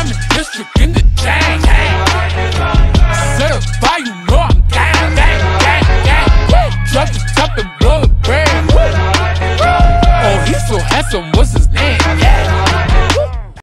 diamond district in the chain. Set a fire, you know I'm gang, gang, gang, gang. Drop the top and blow the brand. Oh, he's so handsome, what's his